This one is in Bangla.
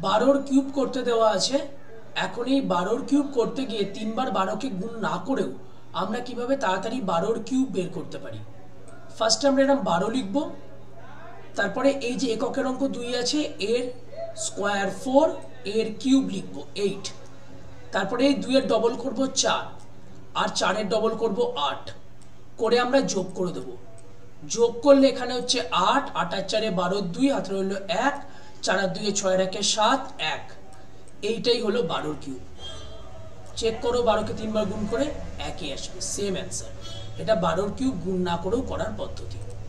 12 কিউব করতে দেওয়া আছে। এখন এই 12 কিউব করতে গিয়ে 3 বার 12কে গুণ না করেও আমরা কিভাবে তাড়াতাড়ি 12 কিউব বের করতে পারি। ফার্স্টে আমরা এরকম 12 লিখব, তারপরে এই যে এককের অঙ্ক 2 আছে এর স্কোয়ার 4, এর কিউব লিখব 8, তারপরে এই 2 এর ডবল করব 4, আর 4 এর ডবল করব 8 করে আমরা যোগ করে দেব। যোগ করলে এখানে হচ্ছে 8, 8 আর 4 12, 2 হাতে রইল 1, 4 আর 2 6 আর 1 7, 1। এইটাই হলো 12 কিউব। চেক করো 12কে 3 বার গুণ করে একই আসবে, সেম অ্যান্সার। এটা 12 কিউব গুণ না করেও করার পদ্ধতি।